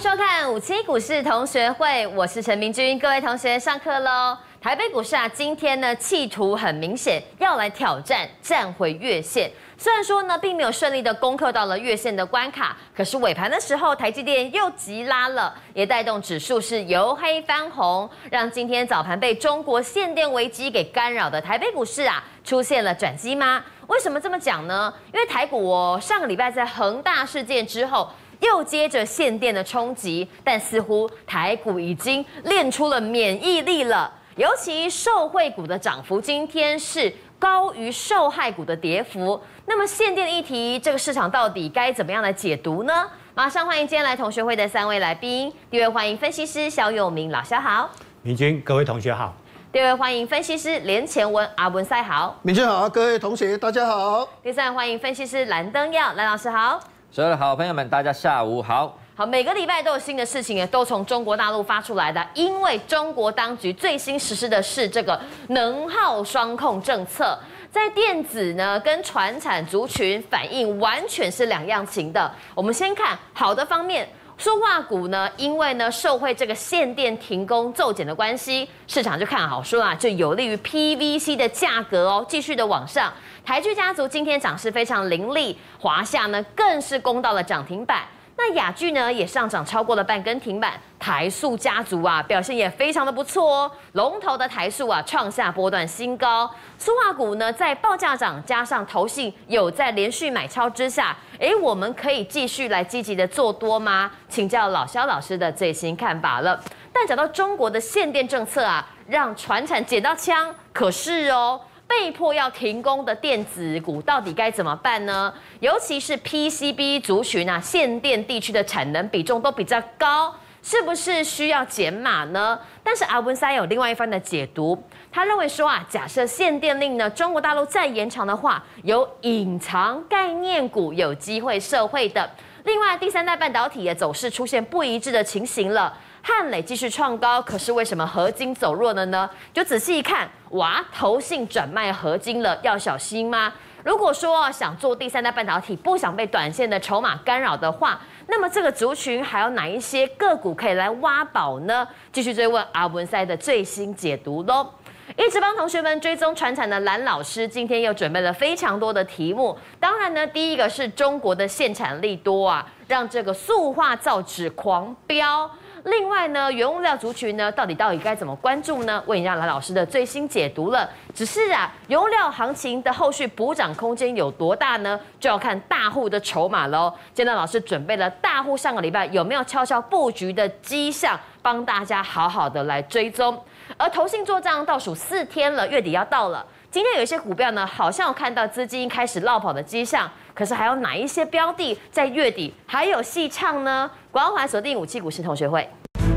收看57股市同学会，我是陈明君，各位同学上课喽。台北股市啊，今天呢企图很明显要来挑战站回月线。虽然说呢并没有顺利的攻克到了月线的关卡，可是尾盘的时候台积电又急拉了，也带动指数是由黑翻红，让今天早盘被中国限电危机给干扰的台北股市啊出现了转机吗？为什么这么讲呢？因为台股上个礼拜在恒大事件之后。又接着限电的冲击，但似乎台股已经练出了免疫力了。尤其受惠股的涨幅今天是高于受害股的跌幅。那么限电的议题，这个市场到底该怎么样来解读呢？马上欢迎今天来同学会的3位来宾。第一位欢迎分析师肖佑明老肖好， 明君各位同学好。 第二位欢迎分析师连前文阿文赛好， 明君好，各位同学大家好。 第三位欢迎分析师蓝登耀蓝老师好。 所有的好朋友们，大家下午好。 好，每个礼拜都有新的事情，也都从中国大陆发出来的。因为中国当局最新实施的是这个能耗双控政策，在电子呢跟传产族群反应完全是两样情的。我们先看好的方面。塑化股呢，因为呢受惠这个限电停工骤减的关系，市场就看好说啊，就有利于 PVC 的价格哦，继续的往上。台聚家族今天涨势非常凌厉，华夏呢更是攻到了涨停板。那亚聚呢也上涨超过了半根停板，台塑家族啊表现也非常的不错哦，龙头的台塑啊创下波段新高。塑化股呢在报价涨加上投信有在连续买超之下，我们可以继续来积极的做多吗？请教老肖老师的最新看法了。但讲到中国的限电政策啊，让传产捡到枪，可是被迫要停工的电子股到底该怎么办呢？尤其是 PCB 族群啊，限电地区的产能比重都比较高，是不是需要减码呢？但是阿文塞有另外一番的解读，他认为说啊，假设限电令呢，中国大陆再延长的话，有隐藏概念股有机会受惠的。另外，第三代半导体的走势出现不一致的情形了。汉磊继续创高，可是为什么合金走弱了呢？就仔细一看，哇，投信转卖合金了，要小心吗？如果说想做第三代半导体，不想被短线的筹码干扰的话，那么这个族群还有哪一些个股可以来挖宝呢？继续追问阿文塞的最新解读喽。一直帮同学们追踪传产的蓝老师，今天又准备了非常多的题目。当然呢，第一个是中国的限产利多啊，让这个塑化造纸狂飙。另外呢，原物料族群呢，到底该怎么关注呢？问一下蓝老师的最新解读了。只是啊，原物料行情的后续补涨空间有多大呢？就要看大户的筹码喽。今天老师准备了大户上个礼拜有没有悄悄布局的迹象，帮大家好好的来追踪。而投信做账倒数4天了，月底要到了。今天有一些股票呢，好像有看到资金开始落跑的迹象，可是还有哪一些标的在月底还有戏唱呢？关怀锁定57股市同学会。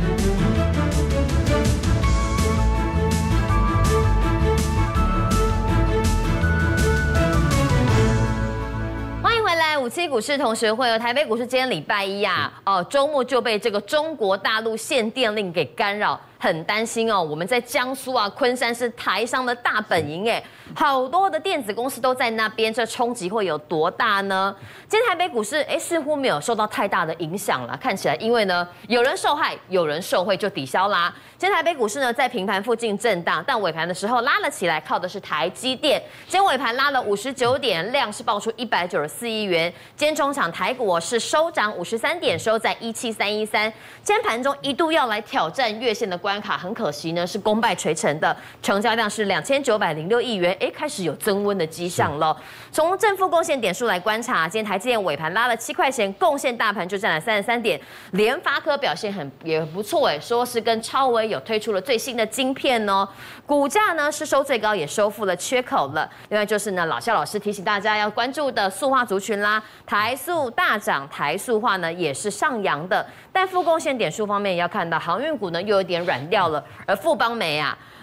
欢迎回来，57股市同学会。台北股市今天礼拜一啊，周末就被这个中国大陆限电令给干扰。很担心哦，我们在江苏啊，昆山是台商的大本营好多的电子公司都在那边，这冲击会有多大呢？今天台北股市似乎没有受到太大的影响了，看起来因为呢有人受害，有人受惠就抵消啦。今天台北股市呢在平盘附近震荡，但尾盘的时候拉了起来，靠的是台积电。今天尾盘拉了59点，量是爆出194亿元。今天中场台股是收涨53点，收在17313。今天盘中一度要来挑战月线的关卡，很可惜呢是功败垂成的，成交量是2906亿元，开始有增温的迹象了。从正负贡献点数来观察，今天台积电尾盘拉了7块钱，贡献大盘就占了33点。联发科表现也不错说是跟超微有推出了最新的晶片哦，股价呢是收最高，也收复了缺口了。另外就是呢，老肖老师提醒大家要关注的塑化族群啦，台塑大涨，台塑化呢也是上扬的，但负贡献点数方面要看到航运股呢又有点软掉了，而富邦煤啊。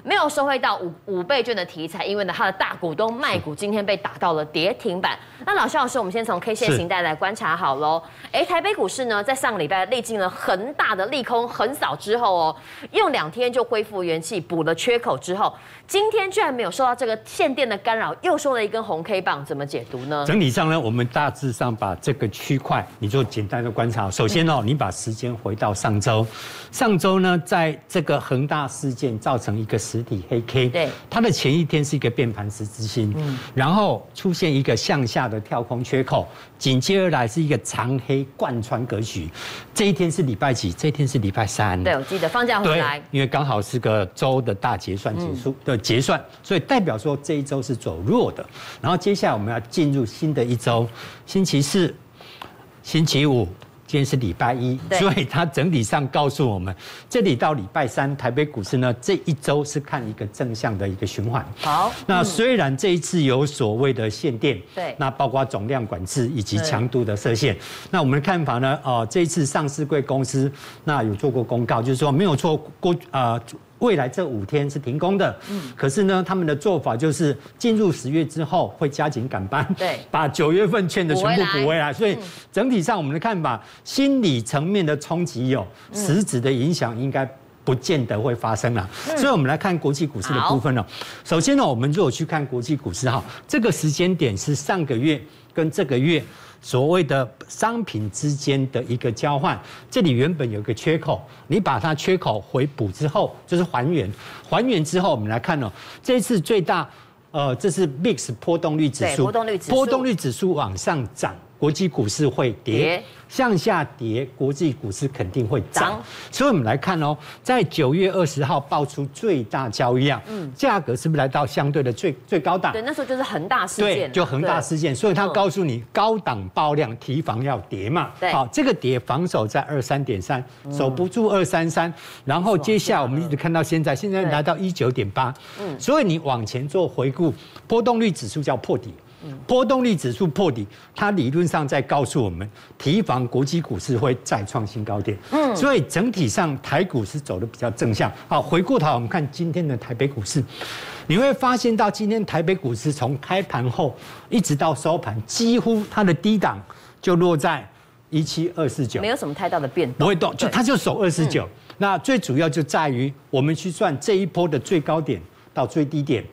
没有收回到五倍券的题材，因为呢它的大股东卖股今天被打到了跌停板。那老老师，我们先从 K 线形态来观察好喽。台北股市呢在上个礼拜历经了很大的利空横扫之后哦，用2天就恢复元气，补了缺口之后，今天居然没有受到这个限电的干扰，又收了一根红 K 棒，怎么解读呢？ 整体上呢，我们大致上把这个区块你做简单的观察。首先哦，你把时间回到上周，上周呢在这个恒大事件造成一个实体黑 K， 对， 它的前一天是一个变盘十字星，然后出现一个向下的跳空缺口，紧接而来是一个长黑贯穿格局。这一天是礼拜几？这一天是礼拜3。 对，我记得放假回来， 因为刚好是个周的大结算结束的结算，所以代表说这一周是走弱的。然后接下来我们要进入新的一周，星期四、星期五。今天是礼拜1，所以它整体上告诉我们，这里到礼拜3，台北股市呢这一周是看一个正向的一个循环。 好， 那虽然这一次有所谓的限电， 对， 那包括总量管制以及强度的设限。那我们的看法呢？这一次上市柜公司那有做过公告，就是说没有错未来这5天是停工的，可是呢，他们的做法就是进入10月之后会加紧赶班， 对， 把9月份欠的全部补回来。所以整体上我们的看法，心理层面的冲击有，实质的影响应该不见得会发生了。所以我们来看国际股市的部分哦。首先呢，我们如果去看国际股市哈，这个时间点是上个月跟这个月所谓的商品之间的一个交换，这里原本有一个缺口，你把它缺口回补之后，就是还原。还原之后，我们来看哦，这次最大，这是 VIX 波动率指数，波动率指数往上涨，国际股市会跌。向下跌，国际股市肯定会涨。所以我们来看哦，在9月20号爆出最大交易量，价格是不是来到相对的最高档？ 对，那时候就是恒大事件。 对，就恒大事件，所以他告诉你高档爆量，提防要跌嘛。好，这个跌防守在23.3，守不住233，然后接下来我们一直看到现在来到19.8，所以你往前做回顾，波动率指数叫破底。波动率指数破底，它理论上在告诉我们，提防国际股市会再创新高点。所以整体上台股是走的比较正向。好，回过头我们看今天的台北股市，你会发现到今天台北股市从开盘后一直到收盘，几乎它的低档就落在17249， 没有什么太大的变动， 不会动，它就守29。那最主要就在于我们去算这一波的最高点到最低点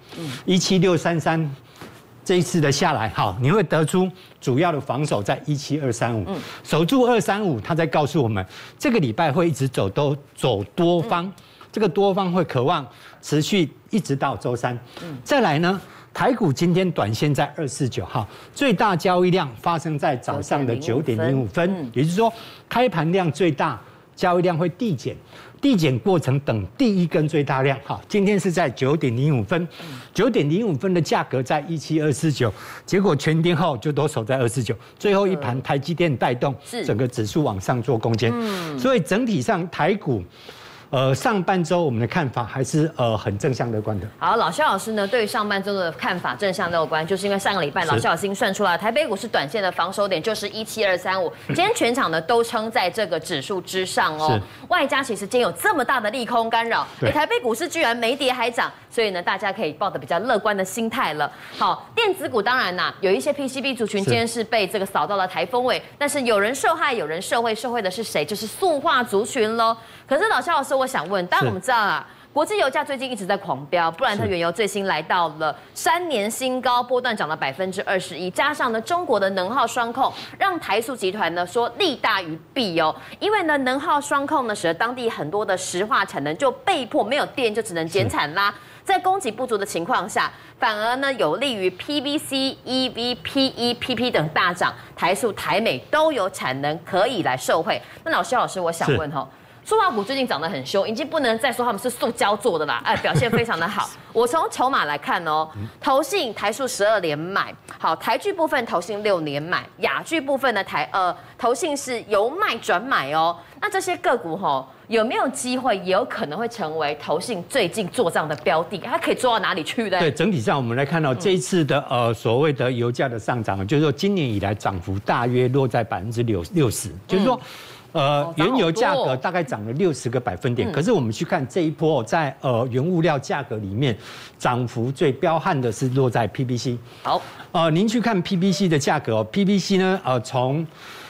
，17633。这一次的下来，好，你会得出主要的防守在17235，守住235，它在告诉我们，这个礼拜会一直走多方，这个多方会渴望持续一直到周3。再来呢，台股今天短线在249号，最大交易量发生在早上的9点05分，也就是说开盘量最大，交易量会递减。递减过程等第一根最大量，好，今天是在9点05分，9点05分的价格在17249，结果全天后就都守在249，最后一盘台积电带动整个指数往上做攻坚，所以整体上台股。上半周我们的看法还是很正向乐观的。 好，老萧老师呢对于上半周的看法正向乐观，就是因为上个礼拜老萧老师已经算出来，台北股市短线的防守点就是17235，今天全场呢都撑在这个指数之上哦。外加其实今天有这么大的利空干扰，台北股市居然没跌还涨，所以呢大家可以抱着比较乐观的心态了。好，电子股当然啦，有一些 PCB 族群今天是被这个扫到了台风尾，但是有人受害，有人受惠，受惠的是谁？就是塑化族群喽。可是老萧老师，我想问，当然我们知道啊，国际油价最近一直在狂飙，布兰特原油最新来到了3年新高，波段涨了21%，加上呢中国的能耗双控，让台塑集团呢说利大于弊哦，因为呢能耗双控呢使得当地很多的石化产能就被迫没有电，就只能减产啦。在供给不足的情况下，反而呢有利于 PVC、EV、PE、PP 等大涨，台塑、台美都有产能可以来受惠。那老师，我想问哈。塑化股最近涨得很凶，已经不能再说他们是塑胶做的啦，表现非常的好。我从筹码来看哦，投信台塑12连买，好，台聚部分投信6连买，亚聚部分的投信是由卖转买哦。那这些个股吼有没有机会，也有可能会成为投信最近做账的标的？它可以做到哪里去呢？ 对，整体上我们来看到这一次的所谓的油价的上涨，就是说今年以来涨幅大约落在60%，就是说。 原油价格大概涨了60个百分点，可是我们去看这一波在原物料价格里面，涨幅最彪悍的是落在 PVC。 好， 您去看 PVC 的价格，PVC 呢，从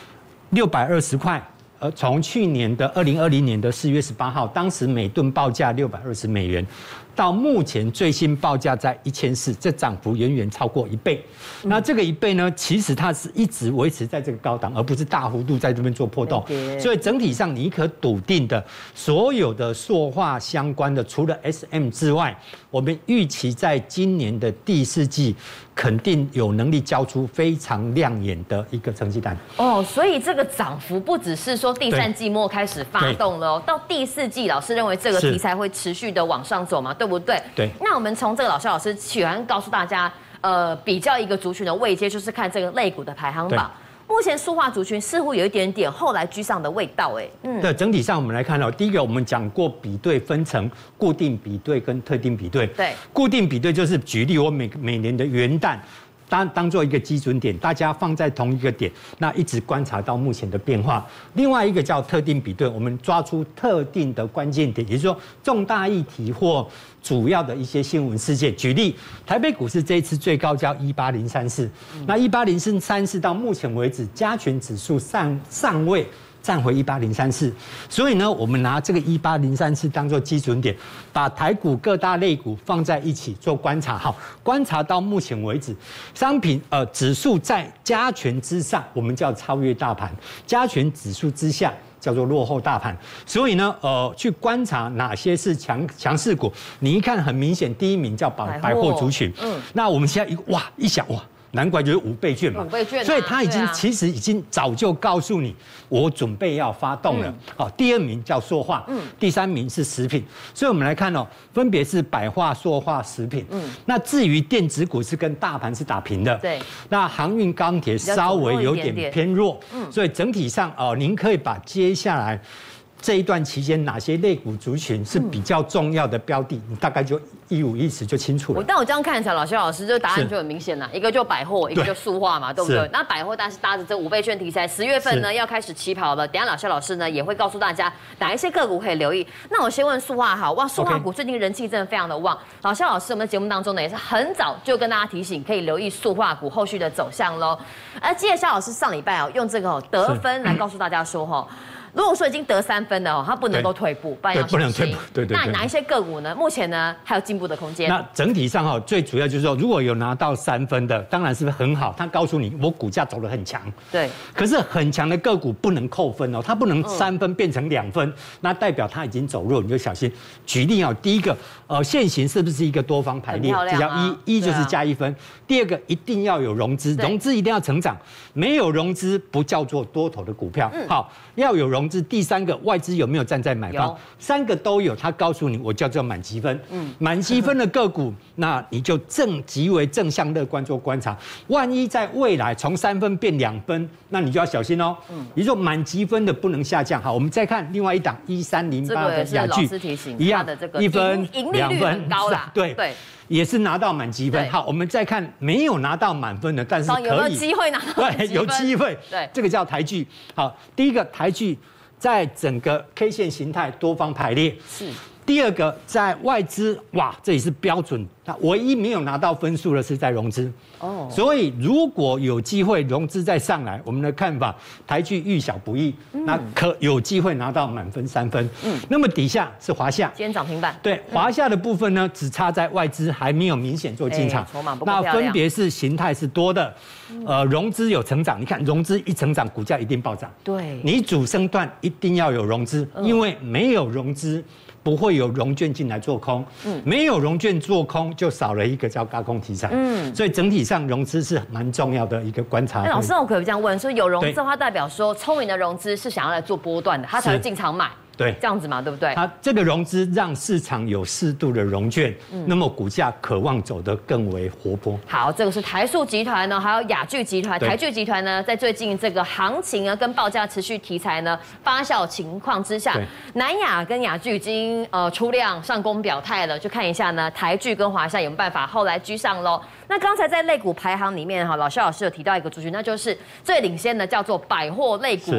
620块。从去年的2020年的4月18号，当时每吨报价620美元，到目前最新报价在1400，这涨幅远远超过1倍。那这个1倍呢，其实它是一直维持在这个高档，而不是大幅度在这边做波动。所以整体上你可笃定的，所有的塑化相关的，除了 SM 之外，我们预期在今年的第4季。肯定有能力交出非常亮眼的一个成绩单哦，所以这个涨幅不只是说第3季末开始发动了哦，到第4季，老师认为这个题材会持续的往上走嘛，对不对？ 对。 那我们从这个老师喜欢告诉大家，比较一个族群的位阶，就是看这个类股的排行榜。目前塑化族群似乎有一点点后来居上的味道， 对，整体上我们来看第一个我们讲过比对分成固定比对跟特定比对。 对， 固定比对就是举例我每年的元旦。当做一个基准点，大家放在同一个点，那一直观察到目前的变化。另外一个叫特定比对，我们抓出特定的关键点，也就是说重大议题或主要的一些新闻事件。举例，台北股市这一次最高叫18034，那18034到目前为止加权指数尚未站回18034，所以呢，我们拿这个18034当做基准点，把台股各大类股放在一起做观察。好，观察到目前为止，商品指数在加权之上，我们叫超越大盘；加权指数之下，叫做落后大盘。所以呢，去观察哪些是强势股，你一看很明显，第一名叫百货族群。那我们现在一想哇。难怪就是5倍券嘛，5倍券，所以他其实已经早就告诉你，我准备要发动了。好，第2名叫塑化，第3名是食品。所以我们来看分别是百化、塑化、食品。那至于电子股是跟大盘是打平的， 对。 那航运、钢铁稍微有点偏弱，所以整体上您可以把接下来这一段期间哪些类股族群是比较重要的标的，你大概就一五一十就清楚了。 但我这样看起来，老师这个答案就很明显了，一个就百货，一个就塑化嘛，对不对？那百货当然是搭着这5倍券题材，10月份呢要开始起跑了。等一下老师呢也会告诉大家哪一些个股可以留意。那我先问塑化好，塑化股最近人气真的非常的旺。老师我们的节目当中呢也是很早就跟大家提醒，可以留意塑化股后续的走向喽。而接着夏老师上礼拜用这个得分来告诉大家说如果说已经得3分的它不能够退步，不然要小心。不能退步，对。那哪一些个股呢？目前呢还有进步的空间。 那整体上最主要就是说，如果有拿到3分的，当然是很好。他告诉你，我股价走得很强。 对。 可是很强的个股不能扣分它不能3分变成2分，那代表它已经走弱，你就小心。举例第一个现行是不是一个多方排列？这叫一就是加1分。第2个一定要有融资，融资一定要成长，没有融资不叫做多头的股票。好，要有融资。第3个外资有没有站在买方？3个都有，他告诉你我叫做满积分。满积分的个股，那你就极为正向乐观做观察。万一在未来从3分变2分，那你就要小心哦。也就是说满积分的不能下降。好，我们再看另外一档1308的雅聚，一样的1分2分很高啦， 对。也是拿到满积分。好，我们再看没有拿到满分的，但是可以有没有机会拿到满积分？ 对，有机会。 对， 这个叫台聚。好，第一个台聚在整个 K 线形态多方排列。 是。 第2个在外资，这也是标准。那唯一没有拿到分数的是在融资。所以如果有机会融资再上来，我们的看法，台聚遇小不易，那有机会拿到满分3分。那么底下是华夏， 今天涨停板。 对，华夏的部分呢，只差在外资还没有明显做进场， 筹码不够漂亮。 那分别是形态是多的，融资有成长，你看融资一成长，股价一定暴涨。 对， 你主升段一定要有融资，因为没有融资。不会有融券进来做空，没有融券做空就少了一个叫軋空题材，所以整体上融资是蛮重要的一个观察。 老师，我可不可以这样问，说有融资的话，代表说聪明的融资是想要来做波段的，他才会进场买。 对， 这样子嘛，对不对？ 它这个融资让市场有适度的融券，那么股价渴望走得更为活泼。 好，这个是台塑集团呢，还有雅聚集团。台聚集团呢，在最近这个行情呢跟报价持续题材呢发酵情况之下，南亚跟雅聚已经出量上攻表态了，就看一下呢台聚跟华夏有没有办法后来居上喽。那刚才在类股排行里面老师有提到一个族群，那就是最领先的叫做百货类股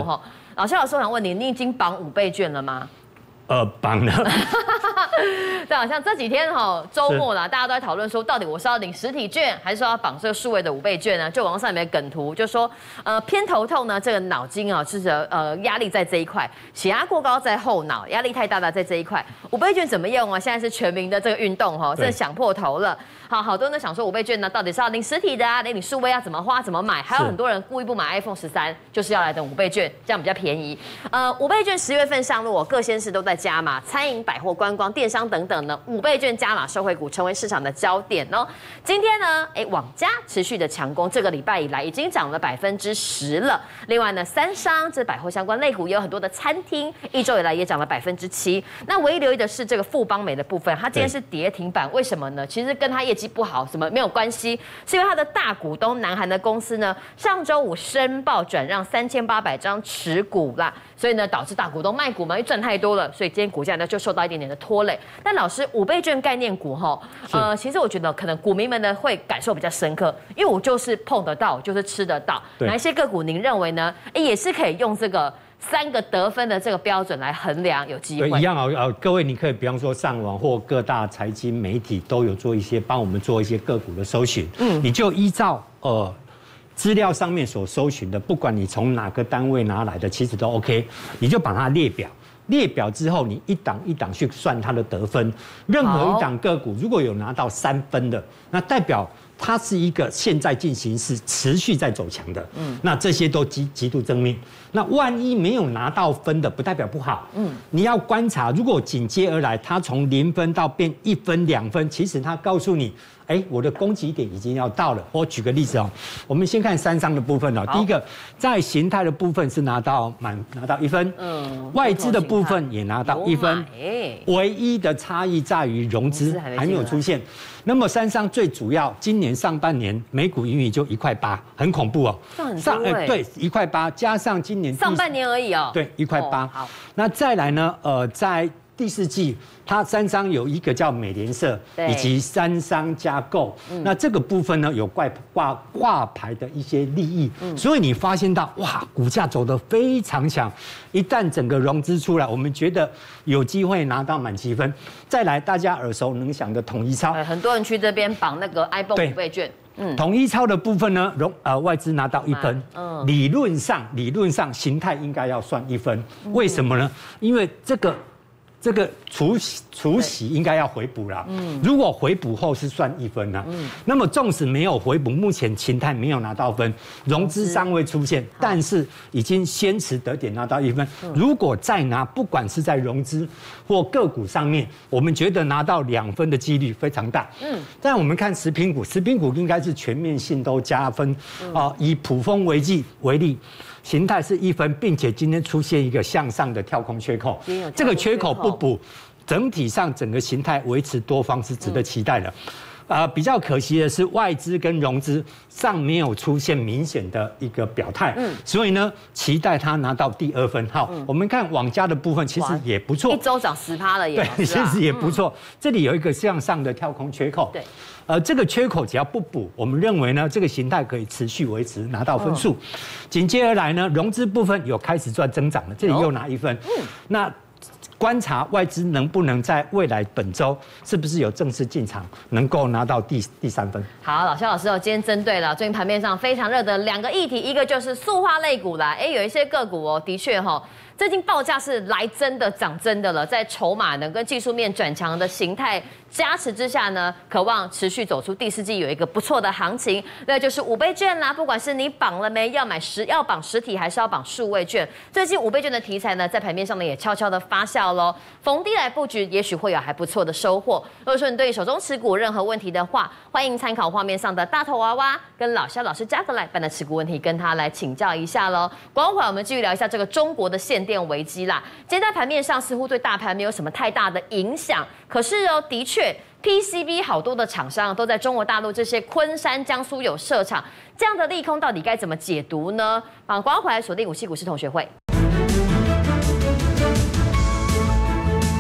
老师，我想问你，你已经绑5倍券了吗？ 绑了。 对啊，像这几天周末啦，大家都在讨论说，到底我是要领实体券，还是说要绑这个数位的5倍券呢？就网上有没有梗图，就说偏头痛呢，这个脑筋是压力在这一块，血压过高在后脑，压力太大的在这一块。5倍券怎么用啊？现在是全民的这个运动真的想破头了。好多人都想说5倍券呢，到底是要领实体的啊，领数位要怎么花怎么买？还有很多人故意不买 iPhone 13，就是要来等5倍券，这样比较便宜。5倍券10月份上路，各县市都在加码，餐饮、百货、观光、电商等等呢，5倍券加码受惠股成为市场的焦点哦。今天呢，网家持续的强攻，这个礼拜以来已经涨了10%了。另外呢，三商这百货相关类股也有很多的餐厅，一周以来也涨了7%。那唯一留意的是这个富邦美的部分，它今天是跌停板，为什么呢？其实跟它业绩不好什么没有关系，是因为它的大股东南韩的公司呢，上周五申报转让3800张持股啦，所以呢导致大股东卖股嘛，因为赚太多了，所以今天股价呢就受到一点点的拖累。但老师5倍券概念股其实我觉得可能股民们呢会感受比较深刻，因为我就是碰得到，就是吃得到。哪一些个股您认为呢？也是可以用这个3个得分的这个标准来衡量，有机会。 对，一样各位你可以比方说上网或各大财经媒体都有做一些帮我们做一些个股的搜寻，你就依照资料上面所搜寻的，不管你从哪个单位拿来的，其实都 OK， 你就把它列表。列表之后，你一档一档去算它的得分。任何一档个股如果有拿到3分的，那代表它是一个现在进行是持续在走强的。那这些都极度正面。那万一没有拿到分的，不代表不好。你要观察，如果紧接而来，它从0分到变1分、2分，其实它告诉你，我的攻击点已经要到了。我举个例子我们先看三商的部分第一个在形态的部分是拿到1分，外资的部分也拿到1分，唯一的差异在于融资还没有出现。那么三商最主要，今年上半年每股盈余就1.8块，很恐怖对1.8块，加上今年上半年而已对 1.8块。好，那再来呢？在第4季，它三商有一个叫美联社，以及三商加购。那这个部分呢，有挂牌的一些利益，所以你发现到哇，股价走得非常强。一旦整个融资出来，我们觉得有机会拿到满7分。再来，大家耳熟能详的统一超， 很多人去这边绑那个 iPhone 5倍券。 统一超的部分呢，外资拿到1分，理论上形态应该要算1分，为什么呢？因为这个除息应该要回补啦，如果回补后是算1分啦，那么纵使没有回补，目前形态没有拿到分，融资尚未出现，但是已经先持得点拿到1分。如果再拿，不管是在融资或个股上面，我们觉得拿到2分的几率非常大。但我们看食品股应该是全面性都加分以普丰为例。形态是1分，并且今天出现一个向上的跳空缺口，这个缺口不补，整体上整个形态维持多方是值得期待的。比较可惜的是，外资跟融资上没有出现明显的一个表态，所以呢，期待它拿到第2分。好，我们看网家的部分，其实也不错， 一周涨10%了耶， 对，其实也不错。这里有一个向上的跳空缺口，对，这个缺口只要不补，我们认为呢，这个形态可以持续维持，拿到分数。紧接而来呢，融资部分有开始赚增长了，这里又拿1分。那观察外资能不能在未来本周是不是有正式进场，能够拿到第3分。好， 老师今天针对了最近盘面上非常热的2个议题，一个就是塑化类股啦，有一些个股的确最近报价是来真的涨真的了，在筹码呢跟技术面转强的形态加持之下呢，渴望持续走出第4季有一个不错的行情。那就是5倍券啦，不管是你绑了没，要绑实体还是要绑数位券，最近5倍券的题材呢，在盘面上呢也悄悄的发酵喽。逢低来布局，也许会有还不错的收获。如果说你对手中持股任何问题的话，欢迎参考画面上的大头娃娃跟老肖老师加个来办的持股问题，跟他来请教一下喽。广会我们继续聊一下这个中国的限电危机啦。今天在盘面上似乎对大盘没有什么太大的影响，可是的确 PCB 好多的厂商都在中国大陆这些昆山、江苏有设厂，这样的利空到底该怎么解读呢？广告回来锁定57股市同学会。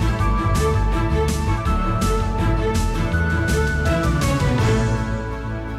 欢迎回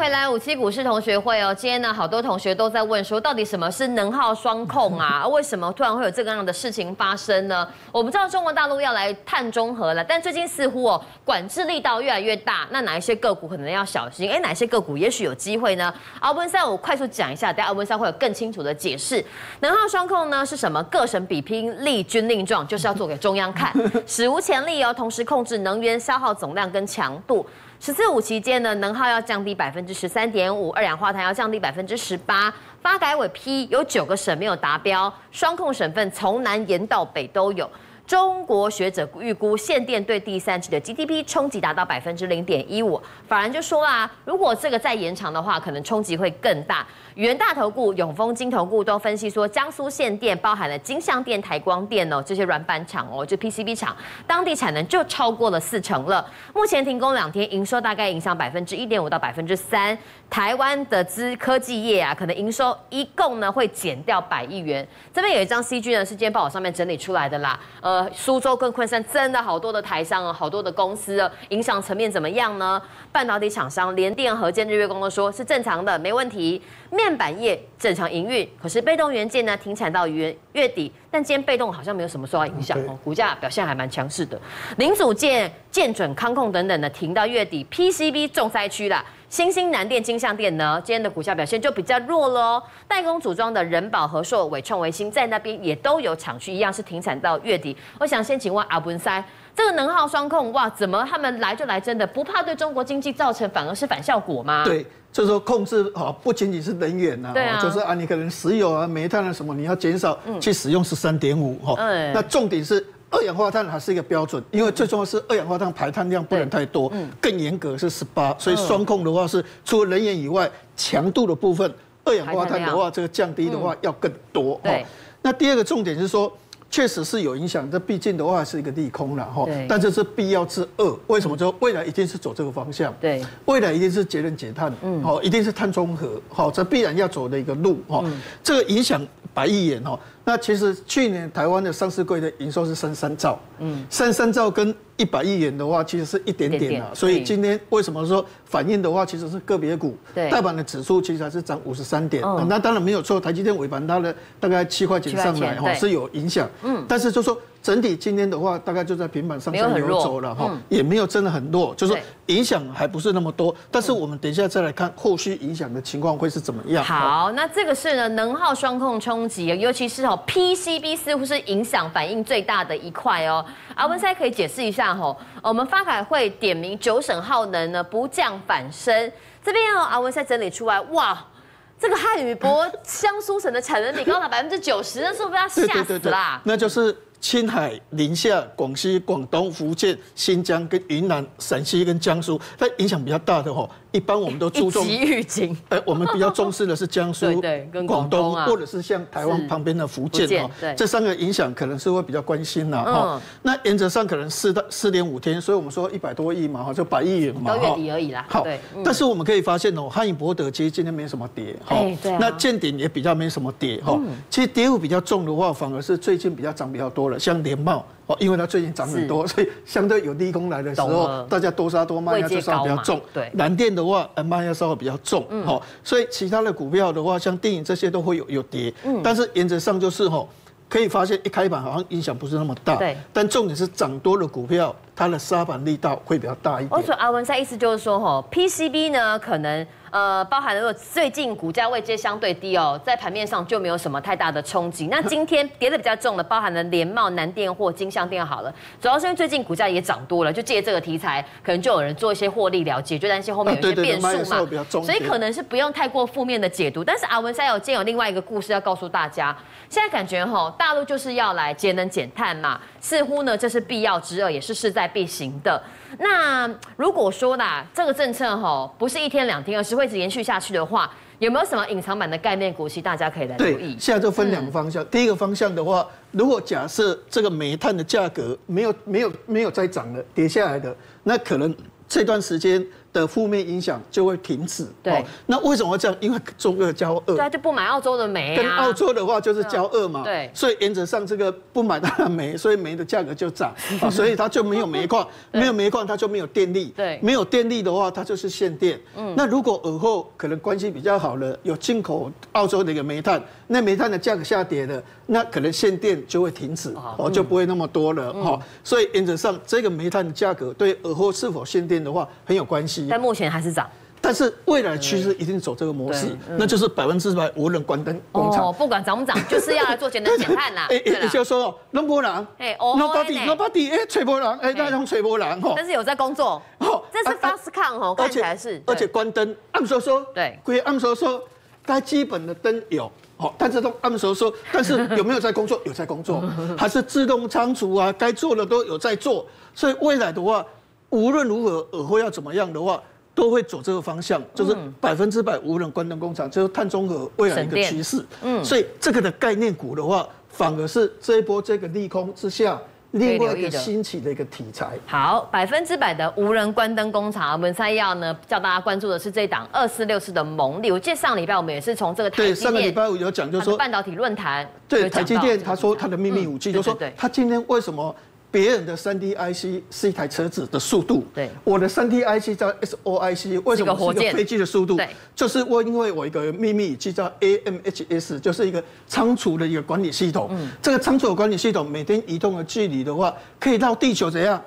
回来57股市同学会哦，今天呢，好多同学都在问说，到底什么是能耗双控啊？为什么突然会有这个样的事情发生呢？我们知道中国大陆要来碳中和了，但最近似乎管制力道越来越大，那哪一些个股可能要小心？哪一些个股也许有机会呢？文山我快速讲一下，等下文山会有更清楚的解释。能耗双控呢是什么？各省比拼，力军令状，就是要做给中央看，史无前例哦，同时控制能源消耗总量跟强度。14.5期间呢，能耗要降低13.5%，二氧化碳要降低18%。发改委批有9个省没有达标，双控省份从南延到北都有。中国学者预估限电对第三季的 GDP 冲击达到0.15%，法人就说啦，如果这个再延长的话，可能冲击会更大。元大投顾、永丰金投顾都分析说，江苏限电包含了金像电、台光电这些软板厂就 PCB 厂，当地产能就超过了40%了。目前停工2天，营收大概影响1.5%到3%。台湾的科技业可能营收一共呢会减掉100亿元。这边有一张 CG 呢，是今天报纸上面整理出来的啦。苏州跟昆山真的好多的台商好多的公司影响层面怎么样呢？半导体厂商联电、合建、日月光都说是正常的，没问题。面板业正常营运，可是被动元件呢停产到月底，但今天被动好像没有什么受到影响股价表现还蛮强势的。零组件、建准、康控等等的停到月底 ，PCB 重灾区啦。新兴、南电、金像电呢，今天的股价表现就比较弱了代工组装的人保、和硕、伟创、维新在那边也都有厂区一样是停产到月底。我想先请问阿文塞，这个能耗双控怎么他们来就来真的不怕对中国经济造成反而是反效果吗？ 对，就是说控制不仅仅是能源就是你可能石油煤炭什么你要减少去使用13.5那重点是。二氧化碳还是一个标准，因为最重要是二氧化碳排碳量不能太多，更严格是18，所以双控的话是除了能源以外，强度的部分，二氧化碳的话这个降低的话要更多。那第二个重点是说，确实是有影响，这毕竟的话是一个利空了但这是必要之恶。为什么说未来一定是走这个方向？对，未来一定是节能减碳，一定是碳中和，这必然要走的一个路这个影响100亿元那其实去年台湾的上市柜的营收是33兆，33兆跟100亿元的话，其实是一点点所以今天为什么说反映的话，其实是个别股，大盘的指数其实还是涨53点，那当然没有错，台积电尾盘它的大概7块钱上来是有影响，但是就说整体今天的话，大概就在平板上下游走了也没有真的很弱，就是说影响还不是那么多，但是我们等一下再来看后续影响的情况会是怎么样。 好，那这个是呢能耗双控冲击，尤其是PCB 似乎是影响反应最大的一块阿文塞可以解释一下我们发改会点名9省耗能呢不降反升，这边阿文塞整理出来，哇，这个汉语博江苏省的产能比高达90%，那是不是要吓死啦？ 那就是青海、宁夏、广西、广东、福建、新疆跟云南、陕西跟江苏，它影响比较大的一般我们都注重一级预警。 我们比较重视的是江苏、 跟广东，或者是像台湾旁边的福建这3个影响可能是会比较关心啦那原则上可能4.5天，所以我们说100多亿嘛就100亿元嘛， 到月底而已啦。 好，但是我们可以发现汉语博德其实今天没什么跌那建鼎也比较没什么跌其实跌幅比较重的话，反而是最近比较涨比较多了，像联茂。因为它最近涨很多，所以相对有利空来的时候，大家多杀多卖，压就稍微比较重。对，南电的话，卖压稍微比较重。所以其他的股票的话，像电影这些都会有跌。但是原则上就是可以发现一开盘好像影响不是那么大。对。但重点是涨多的股票，它的杀盘力道会比较大一点。 所以阿文塞意思就是说PCB 呢可能。包含了最近股价位阶相对低在盘面上就没有什么太大的冲击。那今天跌得比较重的，包含了联茂、南电或金像电好了，主要是因为最近股价也涨多了，就借这个题材，可能就有人做一些获利了结，就担心后面有一些变数嘛，所以可能是不用太过负面的解读。但是阿文塞今天有另外一个故事要告诉大家，现在感觉大陆就是要来节能减碳嘛，似乎呢这是必要之恶，也是势在必行的。那如果说啦，这个政策不是1天2天，而是会一直延续下去的话，有没有什么隐藏版的概念股，其实大家可以来留意？ 现在就分2个方向。第一个方向的话，如果假设这个煤炭的价格没有再涨了，跌下来的，那可能这段时间的负面影响就会停止。 对， 那为什么会这样？因为中俄交恶， 对啊，就不买澳洲的煤啊。 跟澳洲的话就是交恶嘛。 对， 所以原则上这个不买它的煤，所以煤的价格就涨啊，所以它就没有煤矿，没有煤矿它就没有电力。 对， 没有电力的话，它就是限电。那如果尔后可能关系比较好了，有进口澳洲的一个煤炭，那煤炭的价格下跌了，那可能限电就会停止，就不会那么多了。所以原则上这个煤炭的价格对尔后是否限电的话很有关系。 但目前还是涨。 但是未来的趋势一定走这个模式，那就是100%无人关灯工厂。 不管涨不涨，就是要来做节能减碳啦。 也就是说，拢无人，nobody，吹波人，那种吹波人但是有在工作，这是 Foxconn 哦，看起来是， 而且关灯，暗说说， 对， 归暗说说，该基本的灯有。但是都暗说说，但是有没有在工作？有在工作，还是自动仓储啊？该做的都有在做。所以未来的话，无论如何，尔后要怎么样的话，都会走这个方向，就是100%无人关灯工厂，就是碳中和未来一个趋势。所以这个的概念股的话，反而是这一波这个利空之下，另外一个兴起的一个题材。 好，100%的无人关灯工厂，我们现在要呢叫大家关注的是这一档2464的蒙利。我记得上礼拜我们也是从这个台积电， 对，上个礼拜五有讲，就是说半导体论坛， 对台积电，他说他的秘密武器，就是说他今天为什么别人的3D IC 是一台车子的速度， 对， 我的3D IC 叫 SOIC， 为什么是一个飞机的速度？对，就是因为我一个秘密武器叫 AMHS， 就是一个仓储的一个管理系统。这个仓储的管理系统每天移动的距离的话，可以绕地球怎样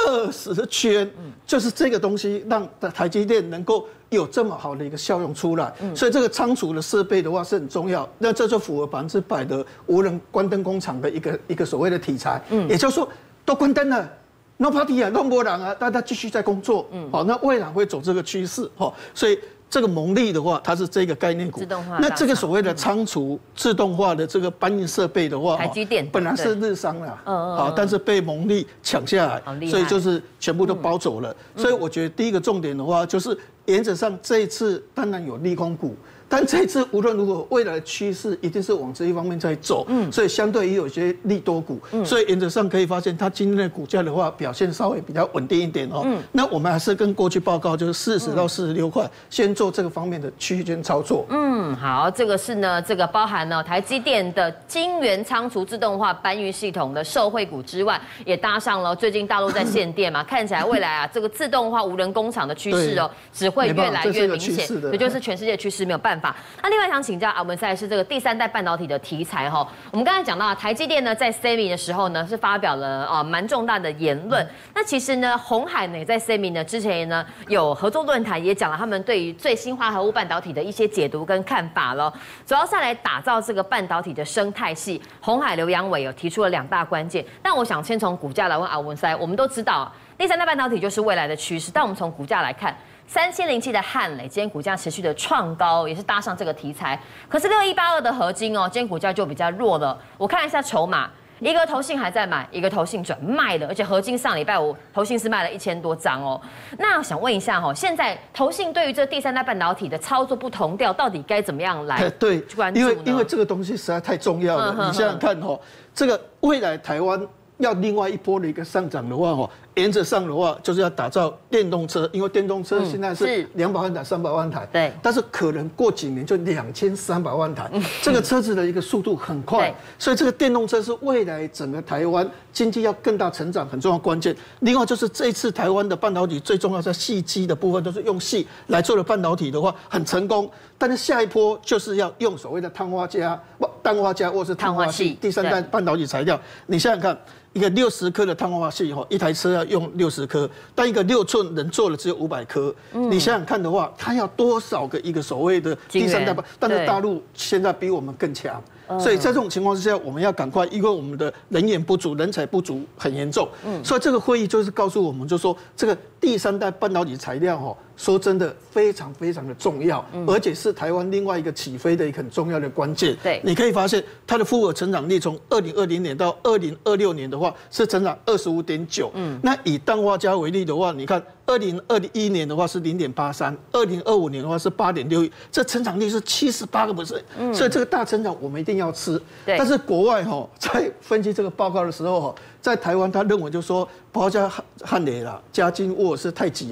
20圈，就是这个东西让台积电能够有这么好的一个效用出来。所以这个仓储的设备的话是很重要，那这就符合100%的无人关灯工厂的一个所谓的题材。也就是说。都关灯了 ，nobody 啊，弄不人啊，大家继续在工作。好，那未来会走这个趋势。所以这个蒙利的话，它是这个概念股。 自动化。 那这个所谓的仓储自动化的这个搬运设备的话， 台积电本来是日商啦，好，但是被蒙利抢下来，所以就是全部都包走了。所以我觉得第一个重点的话，就是原则上这一次当然有利空股。但这一次无论如何，未来的趋势一定是往这一方面在走，所以相对于有些利多股，所以原则上可以发现，它今天的股价的话表现稍微比较稳定一点哦。那我们还是跟过去报告，就是40到46块，先做这个方面的区间操作。 好，这个是呢，这个包含了台积电的晶圆仓储自动化搬运系统的受惠股之外，也搭上了最近大陆在限电嘛，看起来未来啊，这个自动化无人工厂的趋势哦，只会越来越明显，也就是全世界趋势，没有办法。那另外想请教我们再是这个第3代半导体的题材哈。我们刚才讲到台积电呢，在 SEMI 的时候呢，是发表了蛮重大的言论。那其实呢，鸿海呢也在 SEMI 呢之前呢有合作论坛，也讲了他们对于最新化合物半导体的一些解读跟看法了。主要是来打造这个半导体的生态系。鸿海刘扬伟有提出了2大关键，但我想先从股价来问文塞。我们都知道第3代半导体就是未来的趋势，但我们从股价来看。3007的汉磊，今天股价持续的创高，也是搭上这个题材。可是6182的合金今天股价就比较弱了。我看一下筹码，一个投信还在买，一个投信转卖了，而且合金上礼拜五投信是卖了1000多张哦。那想问一下现在投信对于这第3代半导体的操作不同调，到底该怎么样来关注呢？ 因为这个东西实在太重要了。你想想看这个未来台湾要另外一波的一个上涨的话原则上的话，就是要打造电动车，因为电动车现在是200万台、300万台， 对， 但是可能过几年就2300万台，这个车子的一个速度很快，所以这个电动车是未来整个台湾经济要更大成长很重要的关键。另外就是这一次台湾的半导体最重要在矽基的部分，都是用矽来做的半导体的话很成功，但是下一波就是要用所谓的氮化镓或是碳化矽第3代半导体材料。你想想看。一个60颗的碳化矽一台车要用60颗，但一个6寸能做的只有500颗。你想想看的话，它要多少个一个所谓的第3代半？但是大陆现在比我们更强。所以在这种情况之下，我们要赶快，因为我们的人员不足、人才不足很严重。所以这个会议就是告诉我们，就说这个第3代半导体材料说真的非常非常的重要，而且是台湾另外一个起飞的一个很重要的关键。 对， 你可以发现它的复合成长率从2020年到2026年的话是成长25.9。那以氮化镓为例的话，你看2021年的话是0.83，2025年的话是8.61，这成长率是78%。所以这个大成长我们一定要吃。但是国外在分析这个报告的时候在台湾他认为就说包括汉磊啦、嘉金沃尔斯、太极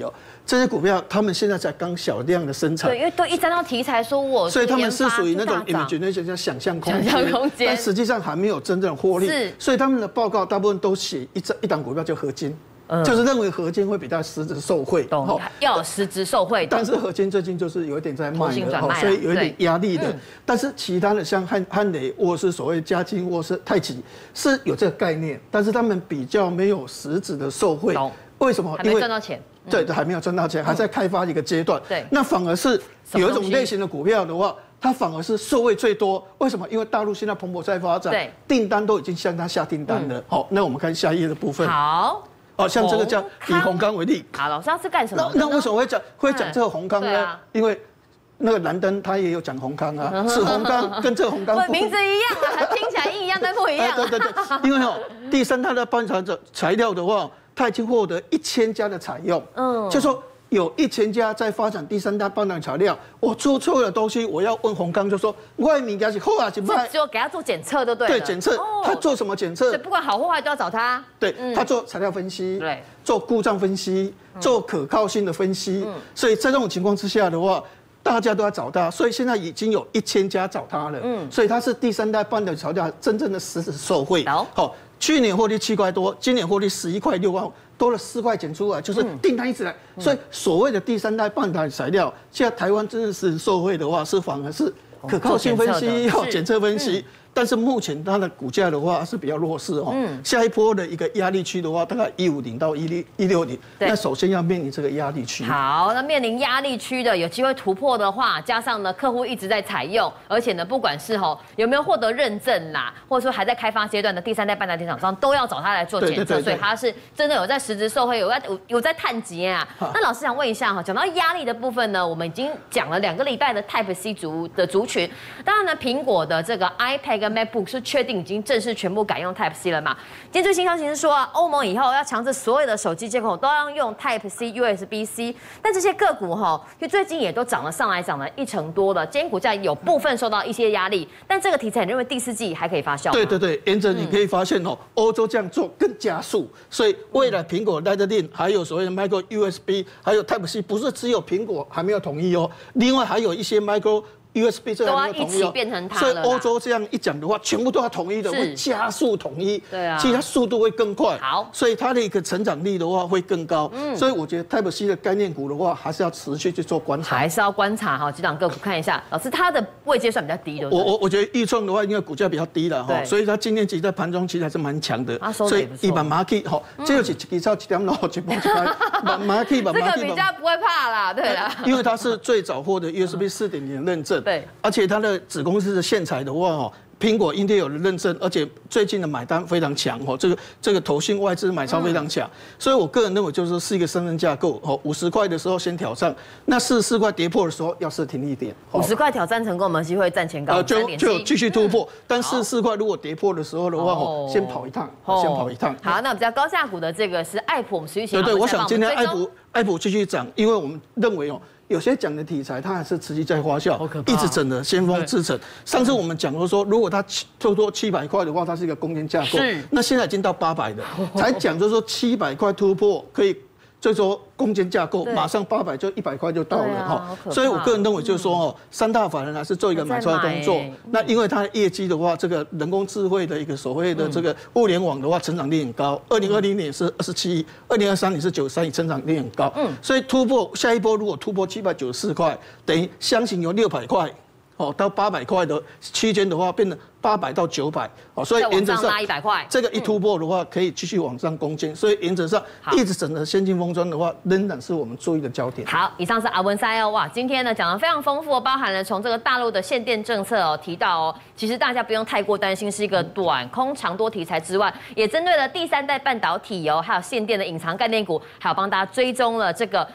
这些股票他们现在才刚小量的生产， 对，因为都一沾到题材说我， 所以他们是属于那种 imagination 叫想象空间，但实际上还没有真正获利，所以他们的报告大部分都写一档股票叫合金。就是认为合金会比较实质受惠， 要有实质受惠。 但是合金最近就是有一点在卖了，所以有一点压力的。但是其他的像汉磊或是所谓嘉金或是太极是有这个概念，但是他们比较没有实质的受惠。为什么？ 还没赚到钱。 对，还没有赚到钱，还在开发一个阶段。对，那反而是有一种类型的股票的话，它反而是受惠最多。为什么？因为大陆现在蓬勃在发展，订单都已经向它下订单了。好，那我们看下一页的部分。 好。 像这个叫以宏康为例， 好，老师要是干什么？ 那为什么会讲这个宏康呢？因为那个蓝灯他也有讲宏康啊，是宏康跟这个宏康名字一样啊，听起来一样但不一样。 对，因为第三代的半导体材料的话，它已经获得1000家的采用，就说有1000家在发展第三代半导体材料，我做错了东西，我要问宏康，就说我的物件是好还是坏？ 只有给他做检测就对了。 对，检测，他做什么检测？ 不管好或坏都要找他。 对，他做材料分析，对，做故障分析，做可靠性的分析。所以在这种情况之下的话，大家都要找他，所以现在已经有1000家找他了。所以他是第三代半导体材料真正的实质受惠。好，去年获利7块多，今年获利11块6万。多了4块钱出来，就是订单一直来，所以所谓的第三代半导体材料，现在台湾真的是受惠的话，是反而是可靠性分析、检测分析。但是目前它的股价的话是比较弱势哦。下一波的一个压力区的话，大概150到160。那首先要面临这个压力区。 好，那面临压力区的有机会突破的话，加上呢客户一直在采用，而且呢不管是有没有获得认证啦，或者说还在开发阶段的第三代半导体厂商，都要找他来做检测，所以他是真的有在实质受惠，有在探级啊。那老师想问一下讲到压力的部分呢，我们已经讲了2个礼拜的 Type C 族群，当然呢苹果的这个 iPad 跟 MacBook 是确定已经正式全部改用 Type C 了嘛？今天最新消息是说欧盟以后要强制所有的手机接口都要用 Type C USB-C， 但这些个股因为最近也都涨了上来，涨了1成多了，今天股价有部分受到一些压力，但这个题材你认为第4季还可以发酵吗？ 对，沿着你可以发现欧洲这样做更加速，所以未来苹果 Lightning 还有所谓的 Micro USB， 还有 Type C， 不是只有苹果还没有统一另外还有一些 Micro USB 这还没有统一变成它所以欧洲这样一讲的话，全部都要统一的，会加速统一。 对啊， 其实它速度会更快。 好， 所以它的一个成长力的话会更高。所以我觉得 Type C 的概念股的话，还是要持续去做观察。 还是要观察几档个股看一下。老师，它的位阶算比较低的。 我觉得易创的话，因为股价比较低了所以它今天其实在盘中其实还是蛮强的。 所以一般 market 这就是一超1.6，1波1market 这个比较不会怕啦，对啦。 因为它是最早获得 USB 4.0认证。对，而且它的子公司的线材的话苹果、英特尔的认证，而且最近的买单非常强这个投信外资买超非常强，所以我个人认为就是一个胜任架构50块的时候先挑战，那44块跌破的时候要设停利点。 50块挑战成功，我们机会站前高就继续突破，但44块如果跌破的时候的话先跑一趟， 好，那比较高价股的这个是爱普，我们持续请对，我想今天爱普继续涨，因为我们认为有些讲的题材，它还是持续在发酵，一直整的先锋制程。上次我们讲过说，如果它做700块的话，它是一个攻坚架构。那现在已经到800了，才讲就是说700块突破可以。就是说攻坚架构，马上800就100块就到了所以我个人认为就是说3大法人还是做一个买出来的动作。那因为它的业绩的话，这个人工智慧的一个所谓的这个物联网的话，成长率很高。2020年是27亿，2023年是93亿，成长率很高。所以突破下一波如果突破794块，等于箱型由600块到800块的区间的话，变成800到900，所以原则上拉100块， 这个一突破的话，可以继续往上攻坚。所以原则上一直整个先进封装的话，仍然是我们注意的焦点。 好，以上是阿文塞哇，今天呢讲得非常丰富包含了从这个大陆的限电政策提到其实大家不用太过担心是一个短空长多题材之外，也针对了第三代半导体还有限电的隐藏概念股，还有帮大家追踪了这个